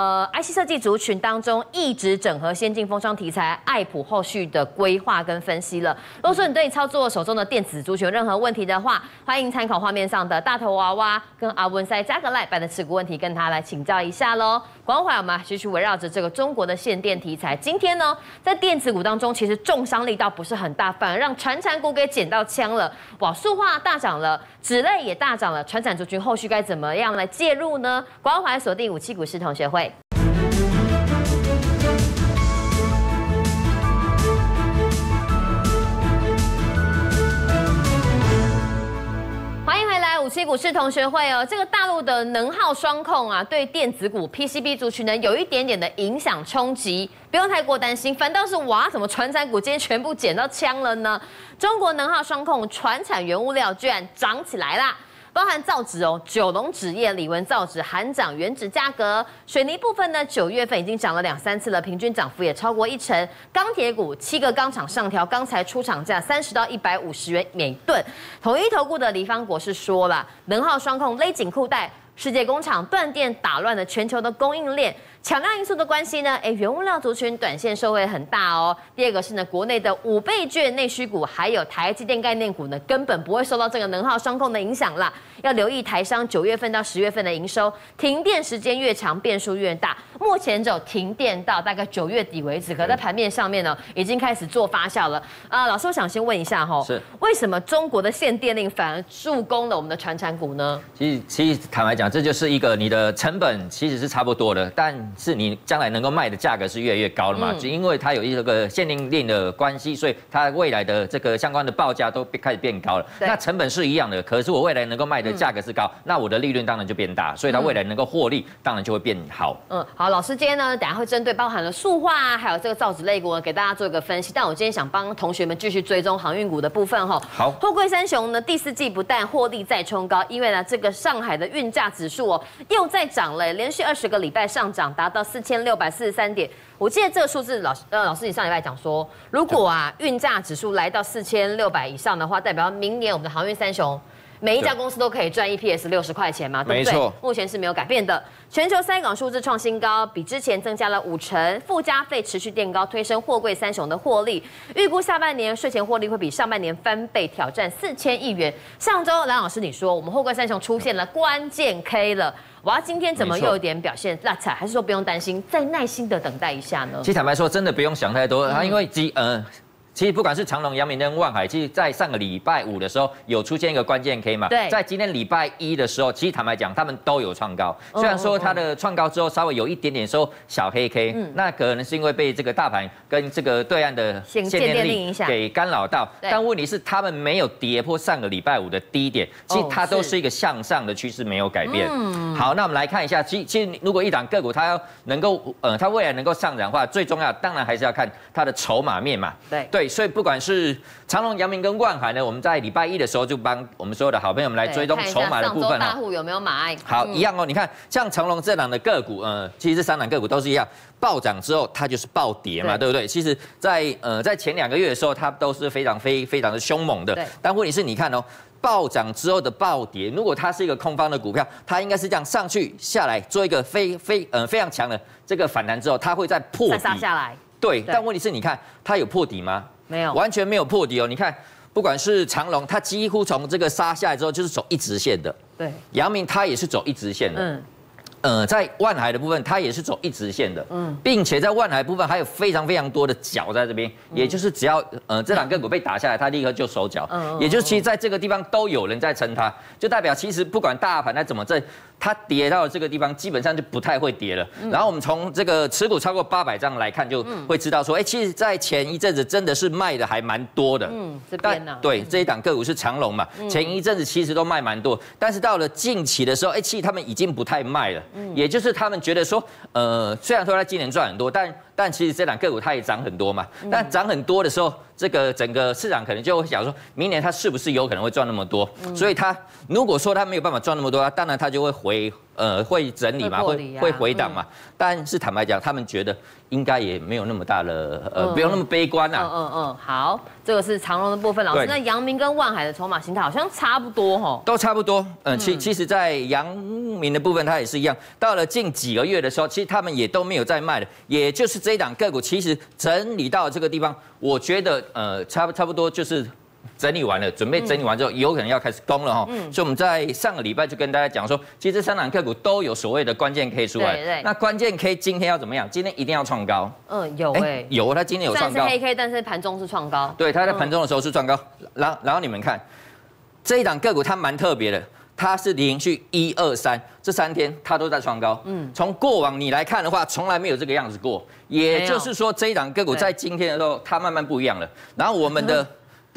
IC 设计族群当中一直整合先进封装题材，爱普后续的规划跟分析了。如果说你对你操作手中的电子族群有任何问题的话，欢迎参考画面上的大头娃娃跟阿文塞加个赖版的持股问题，跟他来请教一下喽。广怀我们继续围绕着这个中国的限电题材，今天呢在电子股当中其实重伤力道不是很大，反而让传产股给捡到枪了。哇，塑化大涨了，纸类也大涨了，传产族群后续该怎么样来介入呢？广怀锁定57股市同学会。 57股市同学会哦，这个大陆的能耗双控啊，对电子股、PCB 族群呢有一点点的影响冲击，不用太过担心。反倒是哇，怎么传产股今天全部捡到枪了呢？中国能耗双控传产原物料居然涨起来啦！包含造纸哦，九龙纸业、理文造纸含涨原纸价格，水泥部分呢，9月份已经涨了2、3次了，平均涨幅也超过1%。钢铁股7个钢厂上调钢材出厂价30到150元每吨。统一投顾的李方国是说了，能耗双控勒紧裤带。世界工厂断电打乱了全球的供应链，抢量因素的关系呢，原物料族群短线受惠很大哦。第二个是呢，国内的5倍券内需股还有台积电概念股呢，根本不会受到这个能耗双控的影响啦。要留意台商9月份到10月份的营收，停电时间越长，变数越大。目前只有停电到大概9月底为止，可在盘面上面呢，已经开始做发酵了。老师，我想先问一下是为什么中国的限电令反而助攻了我们的传产股呢？ 其实坦白讲，这就是一个你的成本其实是差不多的，但是你将来能够卖的价格是越来越高了嘛？就因为它有一个限定令的关系，所以它未来的这个相关的报价都开始变高了。那成本是一样的，可是我未来能够卖的价格是高，那我的利润当然就变大，所以它未来能够获利当然就会变好。 好，老师今天呢，等下会针对包含了塑化啊，还有这个造纸类股给大家做一个分析。但我今天想帮同学们继续追踪航运股的部分好，货柜三雄呢，第4季不但获利再冲高，因为呢，这个上海的运价指数又再涨了，连续20个礼拜上涨，达到4643点。我记得这个数字，老师你上礼拜讲说，如果运价指数来到4600以上的话，代表明年我们的航运三雄每一家公司都可以赚 EPS 60块钱嘛，对不对？没错，目前是没有改变的。全球塞港数字创新高，比之前增加了50%，附加费持续垫高，推升货柜三雄的获利。预估下半年税前获利会比上半年翻倍，挑战4000亿元。上周蓝老师你说我们货柜三雄出现了关键 K 了。哇，今天怎么又有点表现落差？还是说不用担心，再耐心的等待一下呢？ 其实坦白说，真的不用想太多，因为其实不管是长荣、阳明跟万海，其实在上个礼拜5的时候有出现一个关键 K 嘛。对。在今天礼拜1的时候，其实坦白讲，他们都有创高。虽然说它的创高之后稍微有一点点收小黑 K，那可能是因为被这个大盘跟这个对岸的限电令影响给干扰到。但问题是，他们没有跌破上个礼拜5的低点，其实它都是一个向上的趋势，没有改变。好，那我们来看一下，其实如果一档个股它要能够它未来能够上涨的话，最重要当然还是要看它的筹码面嘛。对。所以不管是长荣、阳明跟万海呢，我们在礼拜1的时候就帮我们所有的好朋友们来追踪筹码的部分。上周大户有没有买？好，一样哦。你看，像长荣这档的个股，其实这3档个股都是一样，暴涨之后它就是暴跌嘛，对不对？其实在前2个月的时候，它都是非常的凶猛的。但问题是，你看哦。暴涨之后的暴跌，如果它是一个空方的股票，它应该是这样上去下来做一个非常强的这个反弹之后，它会再破底再杀下来。 对，但问题是，你看它有破底吗？没有，完全没有破底哦。你看，不管是长荣，它几乎从这个杀下来之后就是走一直线的。对，阳明它也是走一直线的。在万海的部分，它也是走一直线的，并且在万海部分还有非常多的脚在这边，也就是只要这档个股被打下来，它立刻就收脚，也就是其实在这个地方都有人在撑它，就代表其实不管大盘它怎么震，它跌到这个地方基本上就不太会跌了。然后我们从这个持股超过800张来看，就会知道说，其实，在前一阵子真的是卖的还蛮多的。 这边呢， 对，这一档个股是长荣嘛，前一阵子其实都卖蛮多，但是到了近期的时候，其实他们已经不太卖了。也就是他们觉得说，虽然说他今年赚很多，但其实这档个股它也涨很多嘛。但涨很多的时候，这个整个市场可能就会想说，明年它是不是有可能会赚那么多？所以它如果说它没有办法赚那么多，当然它就会会整理嘛，会回档嘛。但是坦白讲，他们觉得应该也没有那么大的不用那么悲观啊。 好，这个是长荣的部分，老师。那阳明跟万海的筹码形态好像差不多哈， 都差不多。其实，在阳明的部分它也是一样，到了近几个月的时候，其实他们也都没有再卖了，也就是这一档个股其实整理到这个地方，我觉得差不多就是整理完了，准备整理完之后，有可能要开始攻了哈。所以我们在上个礼拜就跟大家讲说，其实这3档个股都有所谓的关键 K 出来。对。那关键 K 今天要怎么样？今天一定要创高。有，它今天有创高。 虽然是黑 K，但是盘中是创高。 对，它在盘中的时候是创高。然后你们看这一档个股，它蛮特别的。它是连续1、2、3这3天它都在创高。从过往你来看的话，从来没有这个样子过。也就是说，这一档个股在今天的时候，它慢慢不一样了。然后我们的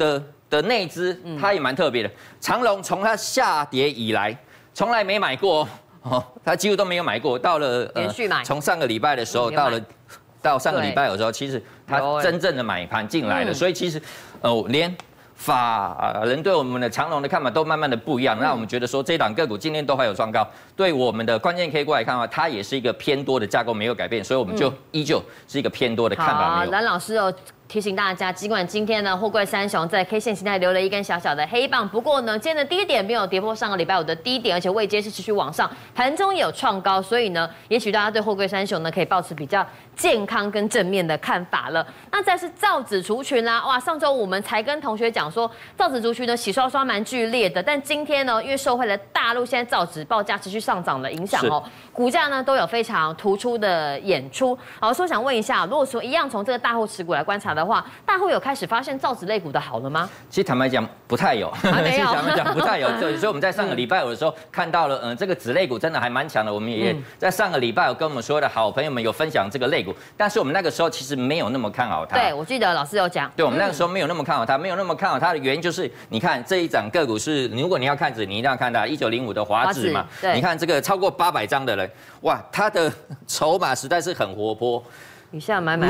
的内资它也蛮特别的，长荣从它下跌以来从来没买过哦，它几乎都没有买过，到了连续买， 从上个礼拜的时候到上个礼拜有时候，其实它真正的买盘进来了，所以其实连法人对我们的长荣的看法都慢慢的不一样，那我们觉得说这档个股今天都还有创高，对我们的关键 K 股来看的话，它也是一个偏多的架构没有改变，所以我们就依旧是一个偏多的看法。 好，蓝老师提醒大家，尽管今天呢，货柜三雄在 K 线形态留了一根小小的黑棒，不过呢，今天的低点没有跌破上个礼拜五的低点，而且位阶是持续往上，盘中也有创高，所以呢，也许大家对货柜三雄呢可以抱持比较健康跟正面的看法了。那再是造纸族群啦，哇，上周我们才跟同学讲说，造纸族群呢洗刷刷蛮剧烈的，但今天呢，因为受惠了大陆现在造纸报价持续上涨的影响哦，股价呢都有非常突出的演出。好，所以我想问一下，如果说一样从这个大户持股来观察的话，大户有开始发现造纸类股的好了吗？ 其实坦白讲不太有， 没有， 坦白讲不太有。对，所以我们在上个礼拜五的时候看到了，这个纸类股真的还蛮强的。我们也在上个礼拜有跟我们说的好朋友们有分享这个类股，但是我们那个时候其实没有那么看好它。 对，我记得老师有讲。 对，我们那个时候没有那么看好它，没有那么看好它的原因就是，你看这一档个股是，如果你要看纸，你一定要看它1905的华纸嘛。你看这个超过800张的人，哇，它的筹码实在是很活泼。 一下买，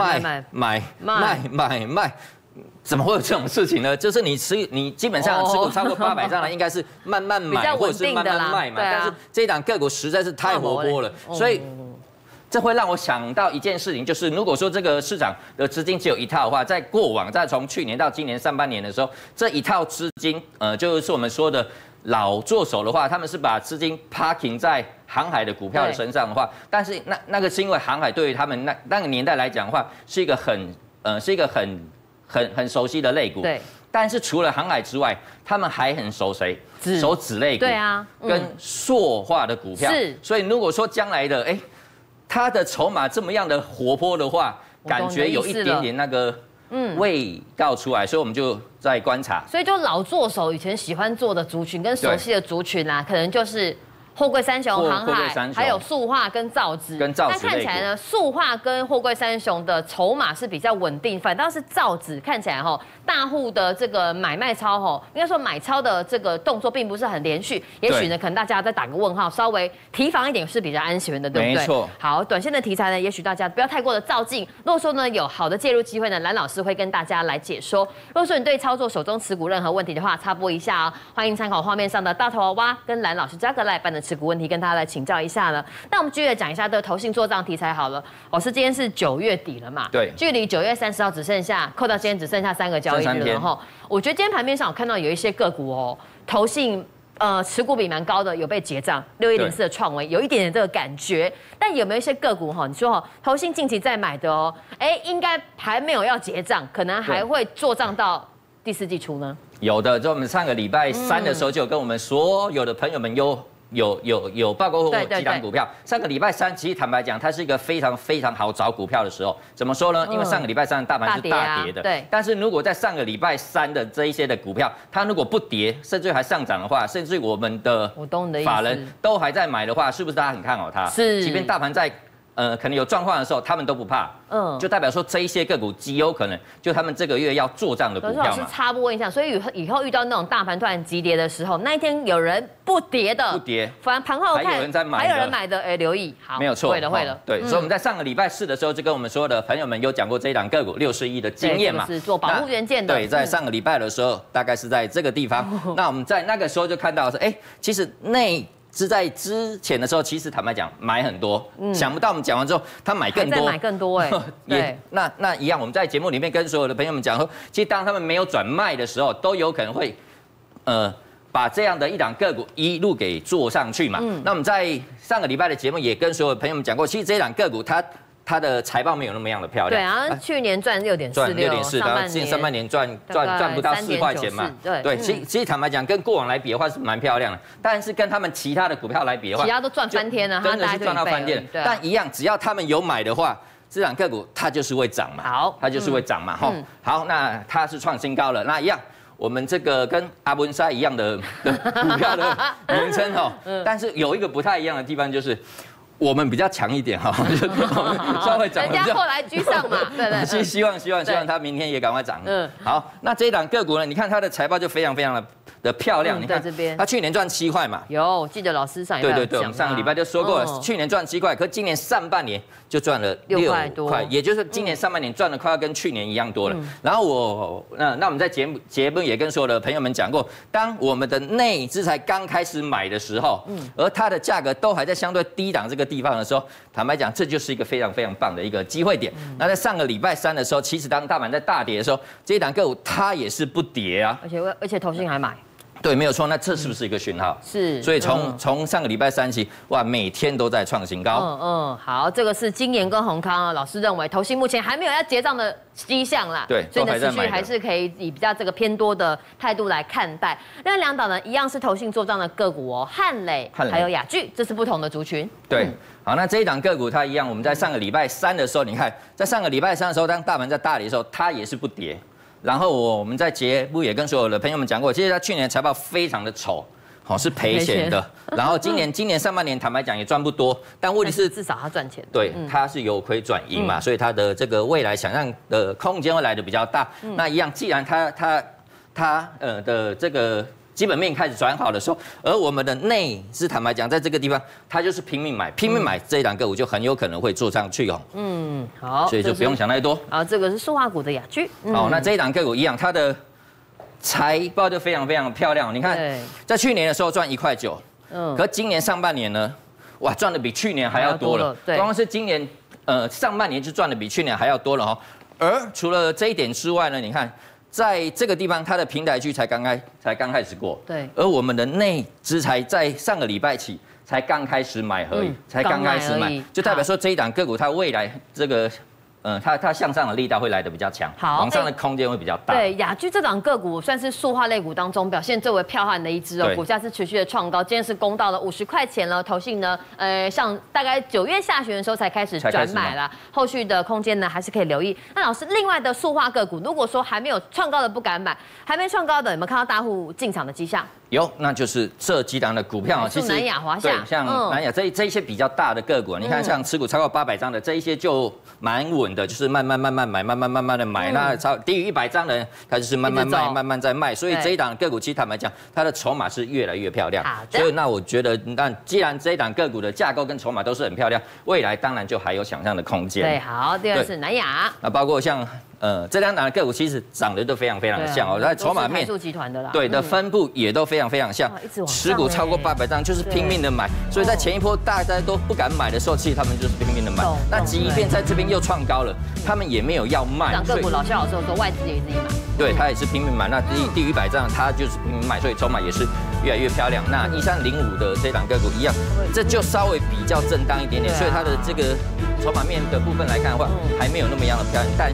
怎么会有这种事情呢？就是你基本上持股超过800张的，应该是慢慢买或者是慢慢卖嘛。但是这一档个股实在是太活泼了，所以这会让我想到一件事情，就是如果说这个市场的资金只有一套的话，在过往再从去年到今年上半年的时候，这一套资金就是我们说的老做手的话，他们是把资金 parking 在航海的股票的身上的话，但是那个是因为航海对于他们那个年代来讲的话，是一个很熟悉的类股。对。但是除了航海之外，他们还很熟谁？熟纸类股。对啊。跟塑化的股票。是。所以如果说将来的它的筹码这么样的活泼的话，感觉有一点点那个味道出来，所以我们就在观察。 所以就老做手以前喜欢做的族群跟熟悉的族群啊，可能就是货柜三雄、航海，还有塑化跟造纸。但看起来呢，塑化跟货柜三雄的筹码是比较稳定，反倒是造纸看起来大户的这个买卖超应该说买超的这个动作并不是很连续，也许呢可能大家再打个问号，稍微提防一点是比较安全的，对不对？ 没错。 好，短线的题材呢，也许大家不要太过的躁进。如果说呢有好的介入机会呢，蓝老师会跟大家来解说。如果说你对操作手中持股任何问题的话，插播一下欢迎参考画面上的大头娃娃跟蓝老师加个来办的持股问题，跟大家来请教一下了。那我们继续讲一下这个投信做账题材好了。老师今天是9月底了嘛？对，距离9月30号只剩下扣到今天只剩下3个交易日了哈。我觉得今天盘面上我看到有一些个股投信持股比蛮高的，有被结账，6104的创维有一点点这个感觉。但有没有一些个股你说投信近期在买的应该还没有要结账，可能还会做账到第4季初呢？有的，就我们上个礼拜3的时候就跟我们所有的朋友们有报告过几档股票。上个礼拜3，其实坦白讲，它是一个非常非常好找股票的时候。怎么说呢？因为上个礼拜3的大盘是大跌的，对。但是如果在上个礼拜3的这一些的股票，它如果不跌，甚至还上涨的话，甚至我们的法人都还在买的话，是不是大家很看好它？是。即便大盘在可能有状况的时候，他们都不怕，就代表说这一些个股极有可能就他们这个月要做账的股票嘛。 老师插播一下，所以以后遇到那种大盘突然急跌的时候，那一天有人不跌的，反正盘后看还有人在买，还有人买的，留意，好， 没有错， 会了， 对，所以我们在上个礼拜4的时候就跟我们所有的朋友们有讲过这一档个股61的经验嘛， 是做保护元件的。 对，在上个礼拜的时候，大概是在这个地方，那我们在那个时候就看到是，其实是在之前的时候，其实坦白讲买很多，想不到我们讲完之后，他买更多， 再买更多对，那一样，我们在节目里面跟所有的朋友们讲说，其实当他们没有转卖的时候，都有可能会把这样的一档个股一路给做上去嘛。那我们在上个礼拜的节目也跟所有的朋友们讲过，其实这一档个股它的财报没有那么样的漂亮。 对啊，去年赚6.46， 然后上半年赚不到4块钱嘛。对，其实坦白讲，跟过往来比的话是蛮漂亮的，但是跟他们其他的股票来比的话， 其他都赚翻天了， 真的是赚到翻天。但一样，只要他们有买的话，这档个股它就是会涨嘛。好，它就是会涨嘛。好，那它是创新高了，那一样。我们这个跟阿文莎一样的股票的名称但是有一个不太一样的地方就是， 我们比较强一点哈，稍微涨。 人家后来居上嘛，对不对？ 希望它明天也赶快涨。好，那这一档个股呢？你看它的财报就非常的漂亮。你看这边， 它去年赚7块嘛。 有，记得老师上一对，我们上个礼拜就说过了，去年赚7块，可今年上半年就赚了6块多，也就是今年上半年赚的快要跟去年一样多了。然后那我们在节目也跟所有的朋友们讲过，当我们的内资才刚开始买的时候，而它的价格都还在相对低档这个地方的时候，坦白讲，这就是一个非常非常棒的一个机会点。那在上个礼拜3的时候，其实当大盘在大跌的时候，这一档个股它也是不跌啊， 而且投信还买。 对，没有错。那这是不是一个讯号？ 是。 所以从上个礼拜3起，哇，每天都在创新高。 好，这个是金研跟宏康啊，老师认为投信目前还没有要结账的迹象啦。 对， 所以呢，持续还是可以以比较这个偏多的态度来看待。另外2档呢，一样是投信做账的个股哦，汉磊还有雅聚，这是不同的族群。 对。好，那这一档个股它一样，我们在上个礼拜3的时候，你看，在上个礼拜3的时候，当大盘在大跌的时候，它也是不跌。然后我们在节目也跟所有的朋友们讲过，其实它去年财报非常的丑，是赔钱的。然后今年上半年坦白讲也赚不多，但问题是至少它赚钱。 对，它是由亏转盈嘛，所以它的这个未来想象的空间会来的比较大。那一样，既然它的这个基本面开始转好的时候，而我们的内资坦白讲，在这个地方，它就是拼命买这一档个股就很有可能会做上去哦。 好， 所以就不用想太多。 啊，这个是塑化股的雅聚。 好，那这一档个股一样，它的财报就非常非常漂亮。你看，在去年的时候赚1.9块，可今年上半年呢，哇，赚的比去年还要多了。对，光是今年上半年就赚的比去年还要多了哈。而除了这一点之外呢，你看。在这个地方，它的平台区才刚开始过， 对， 而我们的内资才在上个礼拜起才刚开始买而已，才刚开始买，就代表说这一档个股它未来这个。它向上的力道会来得比较强，往上的空间会比较大。 对，雅聚这档个股算是塑化类股当中表现最为彪悍的一支哦，股价是持续的创高，今天是攻到了50块钱了。投信呢，像大概9月下旬的时候才开始转买啦，后续的空间呢还是可以留意。那老师，另外的塑化个股，如果说还没有创高的不敢买，还没创高的有没有看到大户进场的迹象？ 有，那就是这几档的股票啊， 其实南亚、华夏， 像南亚这一些比较大的个股，你看像持股超过800张的这一些就蛮稳的，就是慢慢买，慢慢的买。那低于100张的，它就是慢慢在卖。所以这一档个股，其实坦白讲，它的筹码是越来越漂亮。所以那我觉得，那既然这一档个股的架构跟筹码都是很漂亮，未来当然就还有想象的空间。 对，好，第二是南亚。 那包括像。这两档的个股其实长得都非常非常像哦，它筹码面集团的啦， 对的分布也都非常非常像，持股超过800张就是拼命的买，所以在前一波大家都不敢买的时候，其实他们就是拼命的买。那即便在这边又创高了，他们也没有要卖。 这档个股老谢老师说外资也自己买， 对他也是拼命买，那低于100张他就是拼命买，所以筹码也是越来越漂亮。那1305的这档个股一样，这就稍微比较震荡一点点，所以它的这个筹码面的部分来看的话，还没有那么样的漂亮，但